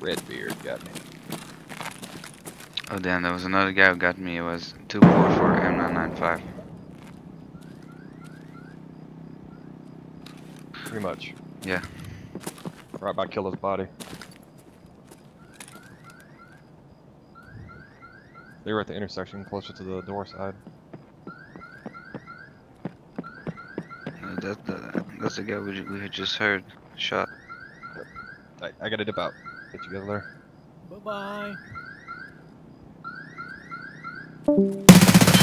Redbeard got me. Oh damn, there was another guy who got me. It was 244 M995. Pretty much. Yeah. Right by Killer's body. They were at the intersection closer to the door side. That's the guy we had just heard shot. I gotta dip out. Get you guys there. Bye-bye.